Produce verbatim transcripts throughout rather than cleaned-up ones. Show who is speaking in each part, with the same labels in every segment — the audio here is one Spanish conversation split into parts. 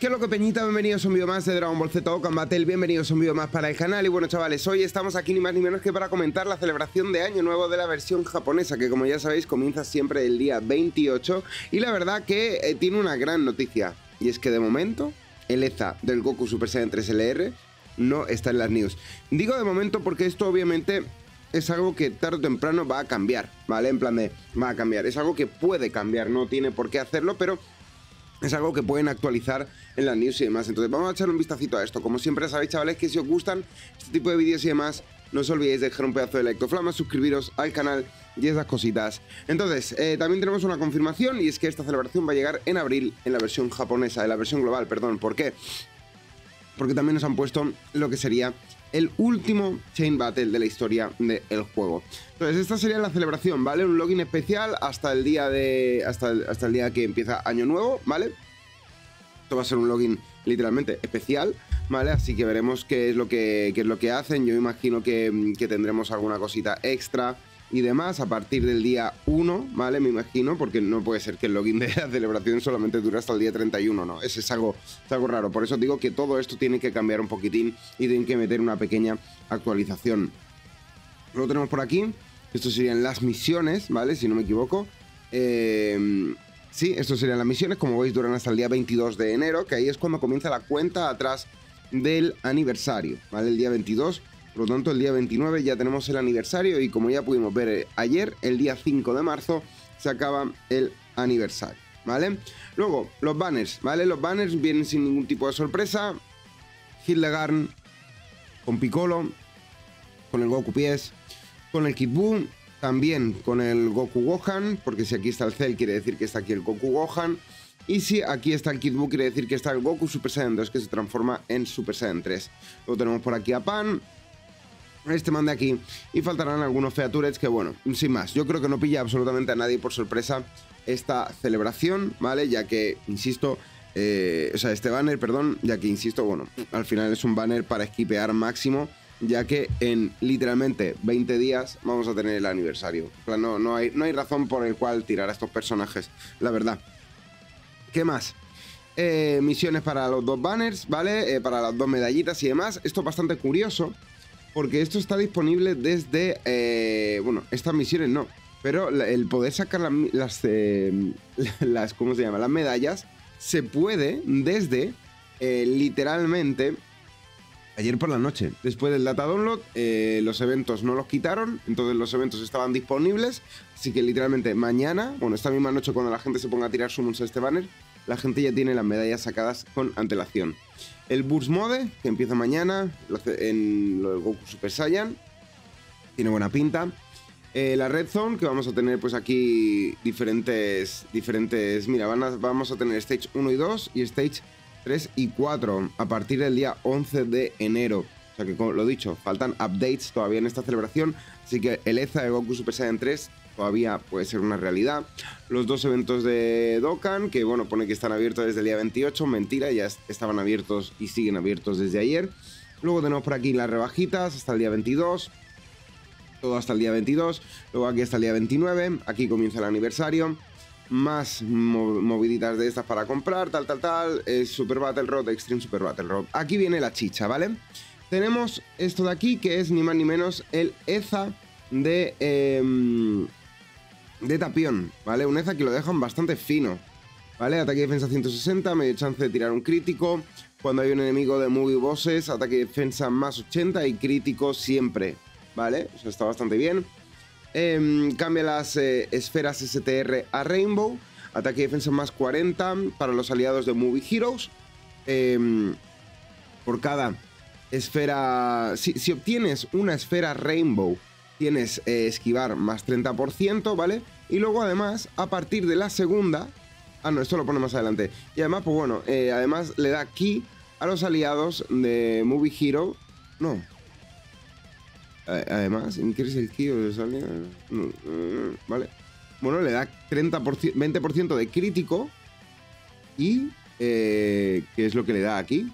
Speaker 1: ¿Qué es lo que peñita? Bienvenidos a un vídeo más de Dragon Ball Z Dokkan Battle, bienvenidos a un vídeo más para el canal. Y bueno, chavales, hoy estamos aquí ni más ni menos que para comentar la celebración de Año Nuevo de la versión japonesa, que como ya sabéis comienza siempre el día veintiocho. Y la verdad que eh, tiene una gran noticia, y es que de momento el E Z A del Goku Super Saiyan tres L R no está en las news. Digo de momento porque esto obviamente es algo que tarde o temprano va a cambiar, ¿vale? En plan de, va a cambiar, es algo que puede cambiar, no tiene por qué hacerlo, pero es algo que pueden actualizar en las news y demás. Entonces vamos a echar un vistacito a esto. Como siempre sabéis, chavales, que si os gustan este tipo de vídeos y demás, no os olvidéis de dejar un pedazo de like to flama, suscribiros al canal y esas cositas. Entonces, eh, también tenemos una confirmación, y es que esta celebración va a llegar en abril en la versión japonesa, en la versión global, perdón. ¿Por qué? Porque también nos han puesto lo que sería el último Chain Battle de la historia del juego. Entonces esta sería la celebración, ¿vale? Un login especial hasta el día de hasta el, hasta el día que empieza Año Nuevo, ¿vale? Esto va a ser un login literalmente especial, ¿vale? Así que veremos qué es lo que, qué es lo que hacen. Yo imagino que, que tendremos alguna cosita extra y demás a partir del día uno, ¿vale? Me imagino, porque no puede ser que el login de la celebración solamente dure hasta el día treinta y uno, ¿no? Ese es algo, es algo raro. Por eso digo que todo esto tiene que cambiar un poquitín y tienen que meter una pequeña actualización. Luego tenemos por aquí, esto serían las misiones, ¿vale? Si no me equivoco. Eh, sí, esto serían las misiones, como veis duran hasta el día veintidós de enero, que ahí es cuando comienza la cuenta atrás del aniversario, ¿vale? El día veintidós. Por lo tanto, el día veintinueve ya tenemos el aniversario, y como ya pudimos ver eh, ayer, el día cinco de marzo, se acaba el aniversario, ¿vale? Luego, los banners, ¿vale? Los banners vienen sin ningún tipo de sorpresa. Hildegard, con Piccolo, con el Goku Pies, con el Kid Buu, también con el Goku Gohan, porque si aquí está el Cell quiere decir que está aquí el Goku Gohan. Y si aquí está el Kid Buu quiere decir que está el Goku Super Saiyan dos, que se transforma en Super Saiyan tres. Luego tenemos por aquí a Pan, este man de aquí, y faltarán algunos features que, bueno, sin más, yo creo que no pilla absolutamente a nadie por sorpresa esta celebración, ¿vale? Ya que, insisto, eh, o sea, este banner, perdón, ya que, insisto, bueno, al final es un banner para esquipear máximo, ya que en literalmente veinte días vamos a tener el aniversario. En plan, no, no, hay, no hay razón por el cual tirar a estos personajes, la verdad. ¿Qué más? Eh, misiones para los dos banners, ¿vale? Eh, para las dos medallitas y demás. Esto es bastante curioso, porque esto está disponible desde, eh, bueno, estas misiones no, pero el poder sacar la, las, eh, las, ¿cómo se llama? Las medallas, se puede desde, eh, literalmente, ayer por la noche. Después del data download, eh, los eventos no los quitaron, entonces los eventos estaban disponibles, así que literalmente mañana, bueno, esta misma noche cuando la gente se ponga a tirar summons a este banner, la gente ya tiene las medallas sacadas con antelación. El Burst Mode, que empieza mañana en lo del Goku Super Saiyan, tiene buena pinta. Eh, la Red Zone, que vamos a tener pues aquí diferentes, diferentes, mira, van a, vamos a tener Stage uno y dos y Stage tres y cuatro a partir del día once de enero. O sea que, como lo dicho, faltan updates todavía en esta celebración, así que el E Z A de Goku Super Saiyan tres todavía puede ser una realidad. Los dos eventos de Dokkan, que bueno, pone que están abiertos desde el día veintiocho, mentira, ya estaban abiertos y siguen abiertos desde ayer. Luego tenemos por aquí las rebajitas hasta el día veintidós, todo hasta el día veintidós, luego aquí hasta el día veintinueve, aquí comienza el aniversario. Más moviditas de estas para comprar, tal, tal, tal, eh, Super Battle Road, Extreme Super Battle Road. Aquí viene la chicha, ¿vale? Tenemos esto de aquí, que es ni más ni menos el E Z A de... Eh, de Tapión, ¿vale? Un E Z A que lo dejan bastante fino, ¿vale? Ataque y defensa ciento sesenta, medio chance de tirar un crítico. Cuando hay un enemigo de movie bosses, ataque y defensa más ochenta y crítico siempre, ¿vale? O sea, está bastante bien. Eh, cambia las eh, esferas S T R a Rainbow. Ataque y defensa más cuarenta para los aliados de Movie Heroes. Eh, por cada esfera... Si, si obtienes una esfera Rainbow, tienes eh, esquivar más treinta por ciento, ¿vale? Y luego además, a partir de la segunda... Ah, no, esto lo pone más adelante. Y además, pues bueno, eh, además le da ki a los aliados de Movie Hero. No. Además, increase el ki o los aliados... No, no, vale. Bueno, le da treinta por ciento, veinte por ciento de crítico. Y... Eh, ¿qué es lo que le da aquí?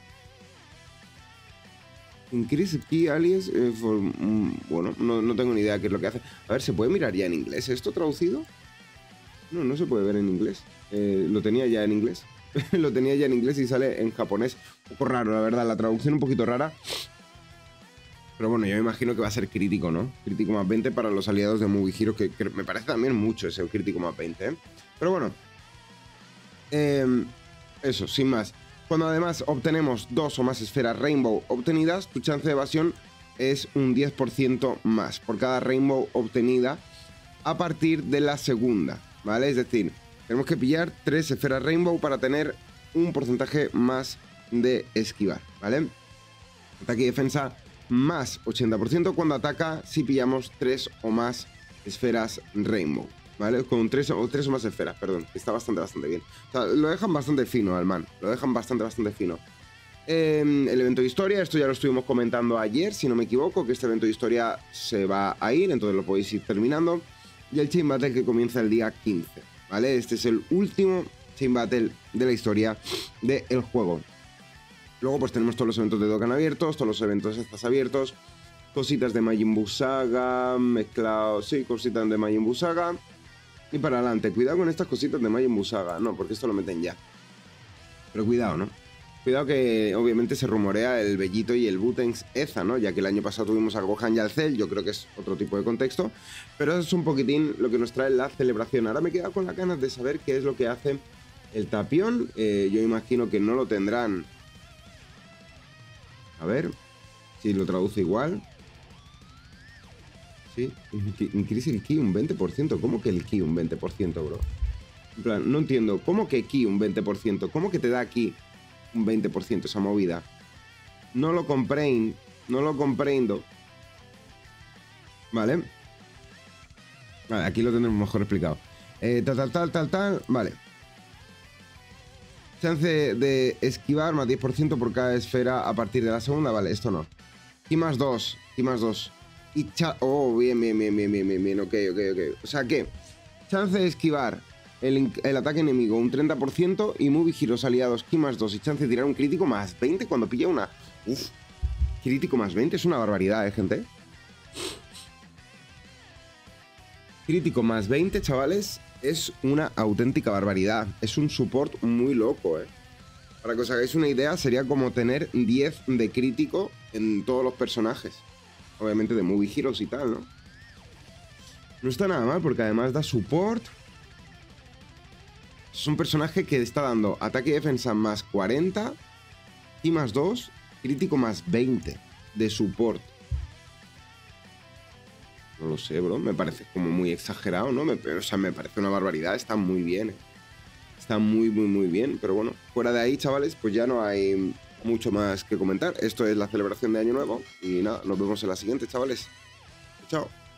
Speaker 1: Increase Key Alias eh, for, mm, bueno, no, no tengo ni idea qué es lo que hace. A ver, ¿se puede mirar ya en inglés esto traducido? No, no se puede ver en inglés. Eh, lo tenía ya en inglés. Lo tenía ya en inglés y sale en japonés. Un poco raro, la verdad, la traducción un poquito rara. Pero bueno, yo me imagino que va a ser crítico, ¿no? Crítico más veinte para los aliados de Movie Hero, que, que me parece también mucho ese crítico más veinte, ¿eh? Pero bueno. Eh, eso, sin más. Cuando además obtenemos dos o más esferas Rainbow obtenidas, tu chance de evasión es un diez por ciento más por cada Rainbow obtenida a partir de la segunda, ¿vale? Es decir, tenemos que pillar tres esferas Rainbow para tener un porcentaje más de esquivar, ¿vale? Ataque y defensa más ochenta por ciento cuando ataca si pillamos tres o más esferas Rainbow, ¿vale? Con tres o, tres o más esferas, perdón. Está bastante, bastante bien. O sea, lo dejan bastante fino al man. Lo dejan bastante, bastante fino. Eh, el evento de historia, esto ya lo estuvimos comentando ayer, si no me equivoco, que este evento de historia se va a ir, entonces lo podéis ir terminando. Y el Chain Battle que comienza el día quince, ¿vale? Este es el último Chain Battle de la historia del juego. Luego pues tenemos todos los eventos de Dokkan abiertos, todos los eventos estas abiertos, cositas de Majin Buu Saga, mezclados, sí, cositas de Majin Buu Saga. Y para adelante, cuidado con estas cositas de Majin Buu Saga, no, porque esto lo meten ya. Pero cuidado, ¿no? Cuidado que obviamente se rumorea el Bellito y el Butenks Eza, ¿no? Ya que el año pasado tuvimos a Gohan y al Cell, yo creo que es otro tipo de contexto. Pero eso es un poquitín lo que nos trae la celebración. Ahora me he quedado con las ganas de saber qué es lo que hace el Tapión. Eh, yo imagino que no lo tendrán. A ver si lo traduce igual. Sí, increase el ki un veinte por ciento. ¿Cómo que el ki un veinte por ciento, bro? En plan, no entiendo. ¿Cómo que ki un veinte por ciento? ¿Cómo que te da aquí un veinte por ciento esa movida? No lo comprendo. No lo comprendo. Vale. Vale, aquí lo tendremos mejor explicado. Eh, tal, tal, tal, tal, tal. Vale. Chance de esquivar más diez por ciento por cada esfera a partir de la segunda. Vale, esto no. Ki más dos. Ki más dos. Y cha... Oh, bien, bien, bien, bien, bien, bien, bien. Ok, ok, ok. O sea que... Chance de esquivar el, el ataque enemigo un treinta por ciento y Movie Heroes aliados Ki más dos y chance de tirar un crítico más veinte cuando pilla una... Uf. Crítico más veinte es una barbaridad, ¿eh, gente? Crítico más veinte, chavales, es una auténtica barbaridad. Es un support muy loco, ¿eh? Para que os hagáis una idea, sería como tener diez de crítico en todos los personajes. Obviamente de Movie Heroes y tal, ¿no? No está nada mal, porque además da support. Es un personaje que está dando ataque y defensa más cuarenta, y más dos, crítico más veinte de support. No lo sé, bro. Me parece como muy exagerado, ¿no? Me, o sea, me parece una barbaridad. Está muy bien, ¿eh? Está muy, muy, muy bien. Pero bueno, fuera de ahí, chavales, pues ya no hay mucho más que comentar. Esto es la celebración de Año Nuevo. Y nada, nos vemos en la siguiente, chavales. Chao.